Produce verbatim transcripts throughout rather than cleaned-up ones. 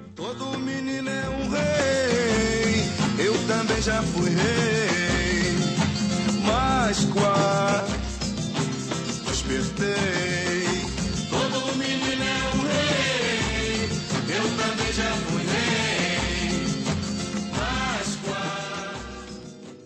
Todo menino é um rei, eu também já fui rei, mas quase despertei. Todo menino é um rei, eu também já fui rei, mas quase.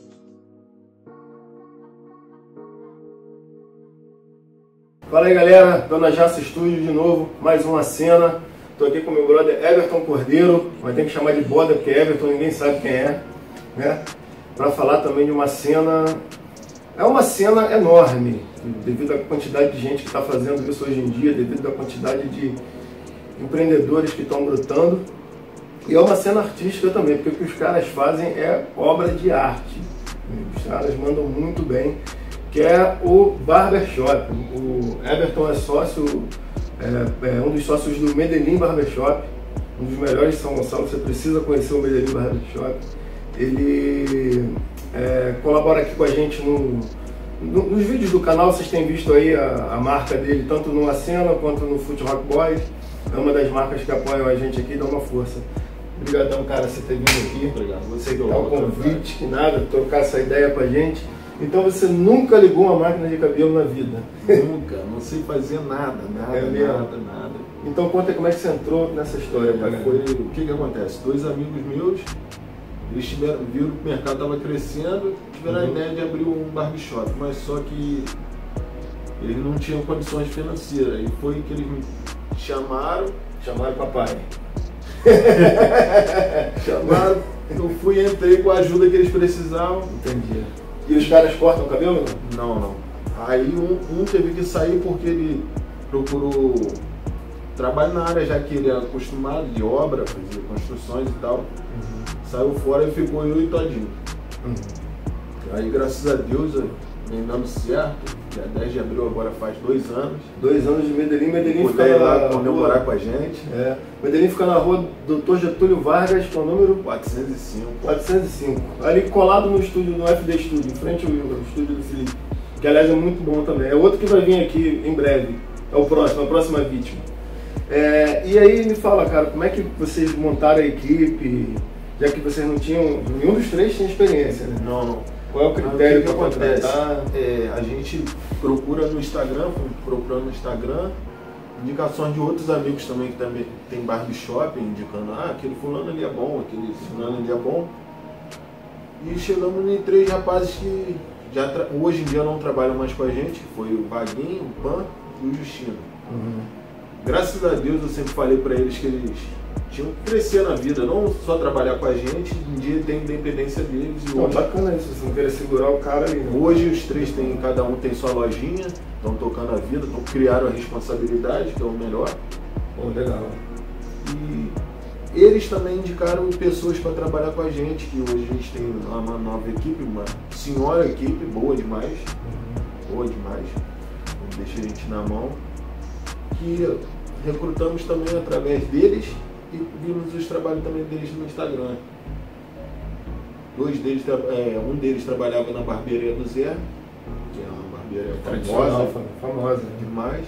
Fala aí galera, Dona Jaça Estúdio de novo, mais uma cena. Tô aqui com meu brother Everton Cordeiro, mas tem que chamar de Boda porque Everton ninguém sabe quem é, né? Para falar também de uma cena, é uma cena enorme, devido à quantidade de gente que está fazendo isso hoje em dia, devido à quantidade de empreendedores que estão brotando. E é uma cena artística também, porque o que os caras fazem é obra de arte. Os caras mandam muito bem, que é o Barbershop. O Everton é sócio, é, é um dos sócios do Medellín Barbershop, um dos melhores de São Gonçalo. Você precisa conhecer o Medellín Barbershop. Ele é, colabora aqui com a gente no, no, nos vídeos do canal. Vocês têm visto aí a, a marca dele, tanto no Acena quanto no Foot Rock Boys. É uma das marcas que apoiam a gente aqui, dá uma força. Obrigadão, cara, você ter vindo aqui. Obrigado. Você que dá o convite, que nada, trocar essa ideia com a gente. Então você nunca ligou uma máquina de cabelo na vida? Nunca, não sei fazer nada, nada, É mesmo? nada, nada. Então conta aí como é que você entrou nessa história, cara. Foi, o que que acontece? Dois amigos meus, eles tiveram, viram que o mercado estava crescendo, tiveram Uhum. a ideia de abrir um barbershop, mas só que eles não tinham condições financeiras. E foi que eles me chamaram, Chamaram o papai. chamaram, eu fui e entrei com a ajuda que eles precisavam. Entendi. E os caras cortam o cabelo? Não? Não, não. Aí um, um teve que sair porque ele procurou trabalho na área, já que ele é acostumado de obra, fazer construções e tal. Uhum. Saiu fora e ficou eu e Todinho. Uhum. Aí graças a Deus vem dando certo. Dia dez de abril agora faz dois anos. Dois anos de Medellín. Medellín fica Puder ir na lá comemorar rua, com a gente. é, Medellín fica na rua doutor Getúlio Vargas, com o número quatrocentos e cinco. quatrocentos e cinco. Ali colado no estúdio, no F D Studio, em frente ao, ao estúdio do Felipe. Que aliás é muito bom também. É outro que vai vir aqui em breve. É o próximo, a próxima vítima. É, e aí me fala, cara, como é que vocês montaram a equipe, já que vocês não tinham, nenhum dos três tinha experiência, né? Não, não. Qual é o Mas critério o que que para acontece? contratar? É, a gente procura no Instagram, procurando no Instagram, indicações de outros amigos também que também tem barbershop, indicando, ah, aquele fulano ali é bom, aquele fulano ali é bom. E chegamos em três rapazes que já tra- hoje em dia não trabalham mais com a gente, que foi o Vaguinho, o Pan e o Justino. Uhum. Graças a Deus eu sempre falei para eles que eles tinham que crescer na vida, não só trabalhar com a gente, um dia ter independência deles. E Não, hoje, bacana isso, você não querer segurar o cara ali, né? hoje os três têm, cada um tem sua lojinha, estão tocando a vida, tão, criaram a responsabilidade, que é o melhor. Pô, legal. E eles também indicaram pessoas para trabalhar com a gente, que hoje a gente tem uma nova equipe, uma senhora equipe, boa demais, Uhum. boa demais, não deixa a gente na mão, que recrutamos também através deles e vimos os trabalhos também deles no Instagram. Dois deles, tra- é, um deles trabalhava na barbearia do Zé, que é uma barbearia Tradicional, famosa famosa. demais.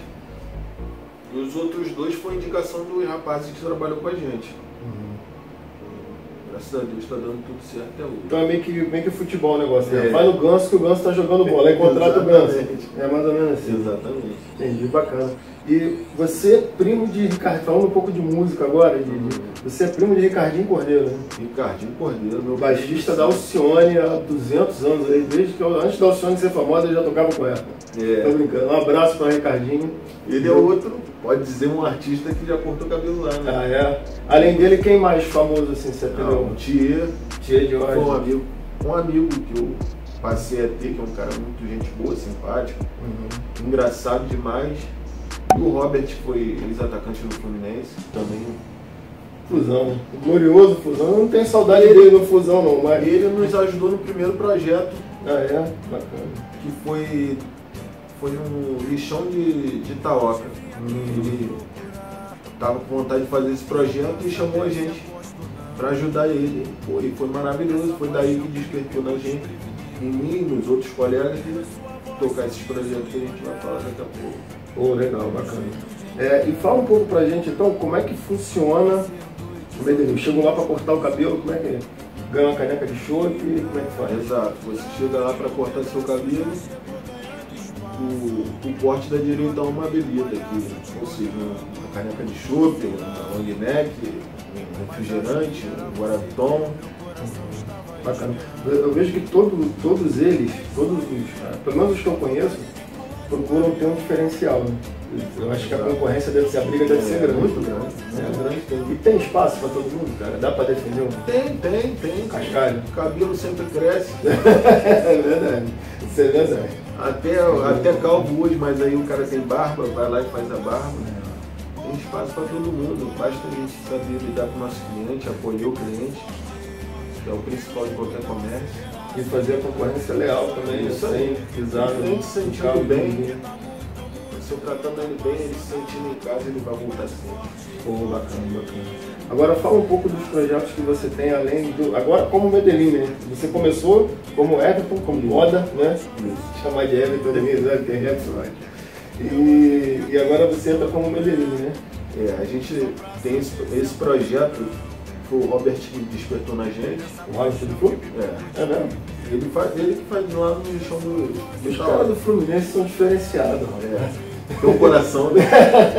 E os outros dois foi indicação dos rapazes que trabalham com a gente. Uhum. Graças a Deus está dando tudo certo até hoje. Então é meio que, meio que futebol o negócio, né? É. Vai no Ganso que o Ganso tá jogando bola, aí contrata o Ganso. Exatamente. É mais ou menos assim. Exatamente. Entendi, bacana. E você é primo de Ricardo, falando um pouco de música agora, de, de- você é primo de Ricardinho Cordeiro, né? Ricardinho Cordeiro, meu Baixista da Alcione há duzentos anos, aí, desde que eu, antes da Alcione ser famosa, eu já tocava com ela. Tô É. brincando. Um abraço para Ricardinho. Ele é outro, pode dizer, um artista que já cortou cabelo lá, né? Ah, é. Além dele, quem mais famoso assim, você Não, entendeu? o Thier Tia de foi um Jorge. amigo, um amigo que eu passei a ter, que é um cara muito gente boa, simpático, Uhum. engraçado demais. E o Robert foi ex-atacante do Fluminense, também. Fusão, né? O glorioso Fusão. Eu não tenho saudade dele no Fusão, não, mas. Ele nos ajudou no primeiro projeto, Ah, é? Bacana. que foi, foi um lixão de, de Itaoca. Ele estava com vontade de fazer esse projeto e chamou a gente para ajudar ele. Pô, e foi maravilhoso, foi daí que despertou na gente, em mim e nos outros colegas, de tocar esses projetos que a gente vai falar daqui a pouco. Pô, legal, bacana. É, e fala um pouco pra gente então como é que funciona Medellín. Chegou lá para cortar o cabelo, como é que é? Ganha uma caneca de chopp, como é que faz? Exato, você chega lá para cortar seu cabelo, o, o corte da direita é uma bebida aqui, ou seja, uma caneca de chopp, uma long neck, um refrigerante, um guaratom. Bacana. Eu, eu vejo que todo, todos eles, todos os, pelo menos os que eu conheço, procuram ter um diferencial, né? Eu acho que a concorrência deve ser, a briga deve ser grande. Muito grande, muito grande. Tem. E tem espaço para todo mundo, cara? Dá para defender um? Tem, tem, tem. Cascalho. O cabelo sempre cresce. É verdade. Isso é verdade. Até, até calvo hoje, mas aí o cara tem barba, vai lá e faz a barba. Tem espaço para todo mundo. Basta a gente saber lidar com o nosso cliente, apoiar o cliente, que é o principal de qualquer comércio. E fazer a concorrência leal também, Isso sem aí. pisar A gente se sentindo carro bem. ninguém. Se eu tratando ele bem, ele se sentindo em casa, ele vai voltar sempre. Pô, bacana, bacana. Agora fala um pouco dos projetos que você tem além do... Agora como Medellín, né? Você começou como Everton, como Boda, né? Chamar de Everton, de mim, né? Tem Everton. E, e agora você entra como Medellín, né? É, a gente tem esse, esse projeto, foi o Robert que despertou na gente. O Robert do Clube? É. É mesmo? Ele faz, ele que faz lá no chão do... Os caras do Fluminense são diferenciados, Robert. É. Tem um coração, né?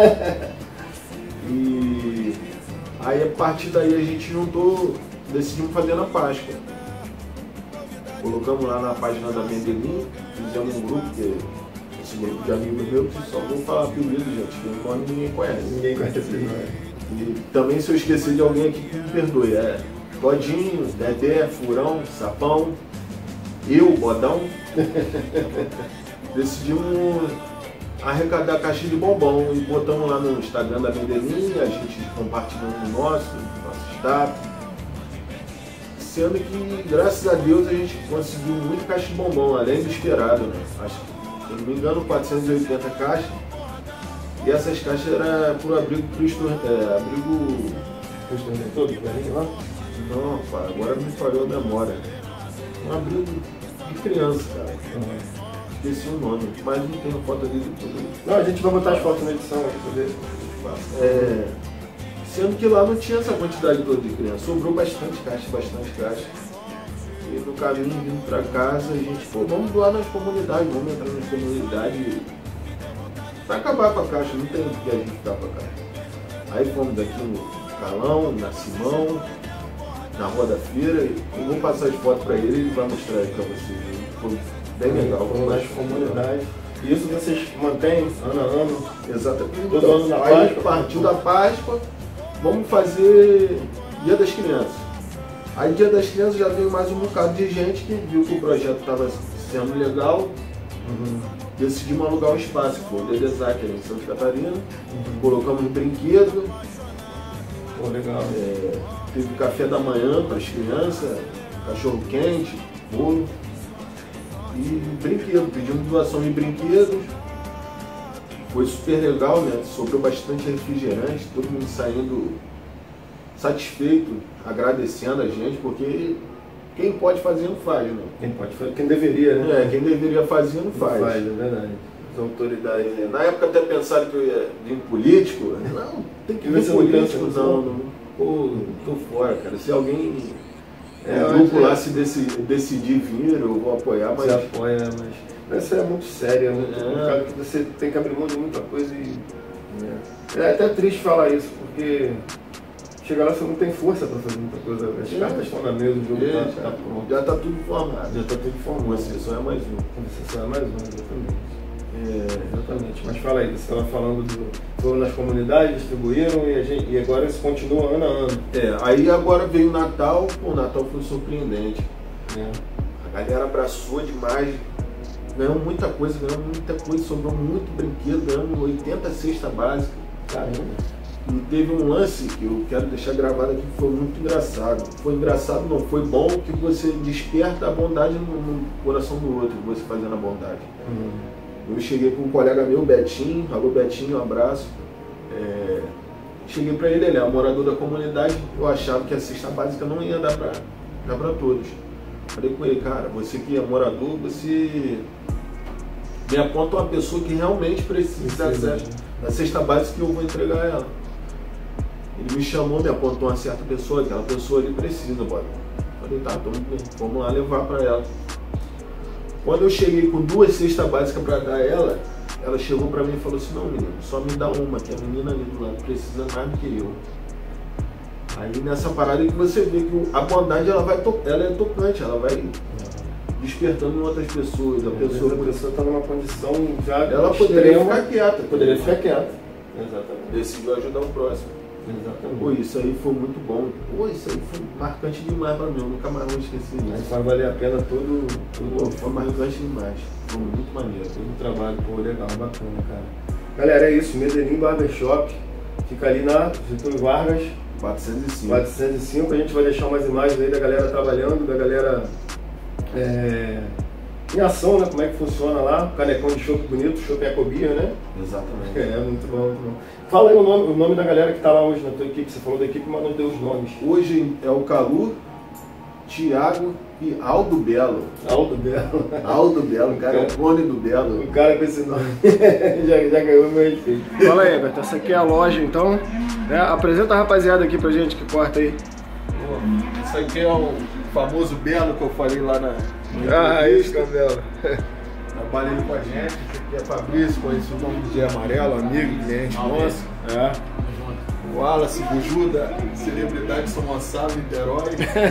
E aí a partir daí a gente juntou, decidimos fazer na Páscoa. Colocamos lá na página da Medellín, fizemos um grupo, que esse grupo de amigos meus, que só vou falar apelido, gente, que enquanto ninguém conhece. Ninguém conhece esse nome. E também se eu esquecer de alguém aqui que me perdoe, é Todinho, Dedé, Furão, Sapão, eu, Bodão. Decidimos arrecadar caixa de bombom e botamos lá no Instagram da Medellín, a gente compartilhando no nosso, no nosso status. Sendo que, graças a Deus, a gente conseguiu muito caixa de bombom, além do esperado, né? Acho que, se não me engano, quatrocentas e oitenta caixas. E essas caixas eram por abrigo Cristo, é, abrigo... Cristo Redentor, do Berlim lá? Não, pá, agora me falhou a memória. Um abrigo de criança, cara. Uhum. Esqueci o nome, mas não tenho foto dele tudo. Não, a gente vai botar as fotos na edição aí pra ver. É, sendo que lá não tinha essa quantidade toda de criança, sobrou bastante caixa, bastante caixa. E no caminho vindo pra casa, a gente, pô, vamos doar nas comunidades, vamos entrar nas comunidades pra acabar com a caixa, não tem o que a gente ficar com a caixa. Aí fomos aqui no Calão, na Simão, na Rua da Feira, e vou passar as fotos pra ele e ele vai mostrar aí pra vocês. Foi bem legal. Vamos nas comunidades. E isso vocês mantêm ano a ano? Exatamente. Todo ano na Aí Páscoa? partiu da Páscoa, vamos fazer Dia das Crianças. Aí Dia das Crianças já veio mais um bocado de gente que viu que o projeto estava sendo legal. Uhum. Decidimos alugar um espaço, que foi o Dedezac em Santa Catarina. Uhum. Colocamos um brinquedo. Pô, legal. É, teve café da manhã para as crianças, cachorro quente, bolo. E brinquedo, pedimos doação de brinquedos, foi super legal, né? Sobrou bastante refrigerante, todo mundo saindo satisfeito, agradecendo a gente, porque quem pode fazer não faz, né? Quem pode fazer, quem deveria, né? É, quem deveria fazer não faz. Não faz, é verdade. As autoridades. É, na época até pensaram que eu ia vir político, não, tem que vir político, não, não. Pô, tô fora, cara. Se alguém... É, o grupo lá se decidir, decidir vir, eu vou apoiar, mas... Você apoia, mas... Mas isso é muito sério, é muito É. complicado, que você tem que abrir mão de muita coisa e... É. é até triste falar isso, porque... Chega lá, você não tem força para fazer muita coisa. As É. cartas estão na mesa, o jogo É, está tá pronto. já tá tudo formado. Já está tudo formado. Você só é mais um. Você só é mais um, exatamente. É, Exatamente. Mas fala aí, você estava falando do... Foram nas comunidades, distribuíram e, a gente, e agora isso continua ano a ano. é, aí agora veio o Natal, pô, o Natal foi surpreendente. É. A galera abraçou demais, ganhou muita coisa, ganhou muita coisa, sobrou muito brinquedo, ganhamos oitenta cestas básicas. Caramba. E teve um lance que eu quero deixar gravado aqui que foi muito engraçado. Foi engraçado, não, foi bom que você desperta a bondade no, no coração do outro, você fazendo a bondade. Hum. Eu cheguei com um colega meu, Betinho, alô Betinho, um abraço. É, cheguei para ele, ele é um morador da comunidade, eu achava que a cesta básica não ia dar para dar para todos. Falei com ele, cara, você que é morador, você me aponta uma pessoa que realmente precisa da cesta, da cesta básica que eu vou entregar ela. Ele me chamou, me apontou uma certa pessoa, aquela pessoa ali precisa, bora. Falei, tá, então vamos lá levar pra ela. Quando eu cheguei com duas cestas básicas pra dar a ela, ela chegou pra mim e falou assim, não, menino, só me dá uma, que a menina ali do lado precisa mais do que eu. Aí nessa parada que você vê que a bondade ela vai to ela é tocante, ela vai despertando em outras pessoas. A pessoa, a pessoa está numa condição já ela poderia extrema, ficar quieta, poderia ficar quieta. Exatamente. Decidiu ajudar o próximo. Exatamente. Pô, isso aí foi muito bom. Pô, isso aí foi marcante demais pra mim, eu nunca mais vou esquecer isso. Mas vai valer a pena todo, todo Pô, foi marcante demais. Foi muito maneiro. todo o trabalho, pô, legal, bacana, cara. Galera, é isso, Medellín Barbershop, fica ali na Getúlio Vargas, quatrocentos e cinco. quatrocentos e cinco, a gente vai deixar umas imagens aí da galera trabalhando, da galera é, em ação, né? Como é que funciona lá, canecão de chopp bonito, chopp Ecobia, né? Exatamente. É, muito bom, muito bom. Fala aí o nome, o nome da galera que tá lá hoje na tua equipe, você falou da equipe, mas não deu os nomes. Hoje é o Calu, Thiago e Aldo Belo. Aldo Belo. Aldo Belo, o cara é o clone do Belo. O cara com esse nome já, já ganhou meu respeito. Fala aí, Everton, essa aqui é a loja então, né? Apresenta a rapaziada aqui pra gente que corta aí. Isso aqui é o famoso Belo que eu falei lá na... Ah, isso que é o Belo. Trabalha aí com a gente. Esse aqui é Fabrício, conhecido como D J Amarelo, amigo, cliente nosso. É. O Wallace Bujuda, celebridade de São Gonçalo, Niterói.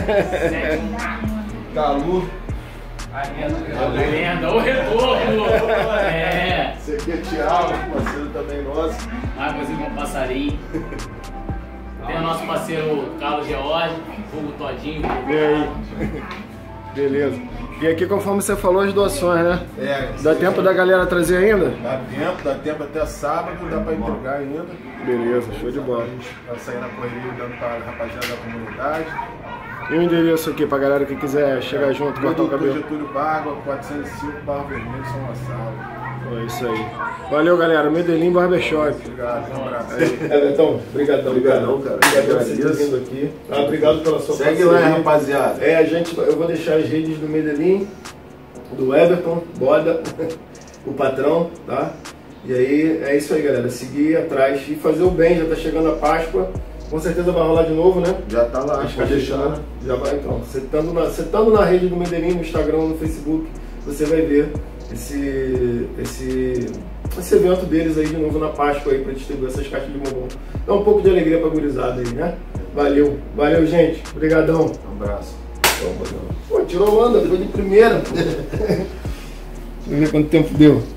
Calu. A lenda, o retorno! É! Esse aqui é Thiago, parceiro também nosso. Águas e passarinho. Tem o nosso parceiro Carlos George, Fogo Todinho. E aí? Beleza. E aqui, conforme você falou, as doações, né? É, Dá tempo da galera trazer ainda? Dá tempo, dá tempo até sábado, dá pra entregar ainda. Beleza, show de bola. A gente vai sair na correria dando pra rapaziada da comunidade. E o endereço aqui pra galera que quiser chegar junto, cortar o cabelo? Getúlio Vargas, quatrocentos e cinco, Barra Vermelho, São Gonçalo. É isso aí. Valeu, galera. Medellín Barbershop. Obrigado, um abraço. É, então, obrigadão, Obrigadão, cara. Obrigado por você ter vindo aqui. Ah, obrigado pela sua Segue parceria. lá, hein, rapaziada. É, a gente, eu vou deixar as redes do Medellín, do Everton, Boda, o patrão, tá? E aí, é isso aí, galera. Seguir atrás e fazer o bem. Já tá chegando a Páscoa. Com certeza vai rolar de novo, né? Já tá lá, Acho que pode deixar. deixar. Já vai, então. Você estando na, você estando na rede do Medellín, no Instagram, no Facebook, você vai ver esse, esse, esse evento deles aí de novo na Páscoa aí, pra distribuir essas caixas de bombom. Dá um pouco de alegria pra gurizada aí, né? Valeu. Valeu, gente. Obrigadão. Um abraço. Pô, tirou onda, foi de primeira. Deixa eu ver quanto tempo deu.